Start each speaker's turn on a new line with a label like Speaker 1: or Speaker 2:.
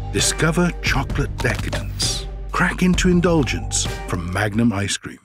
Speaker 1: Discover chocolate decadence. Crack into indulgence from Magnum ice cream.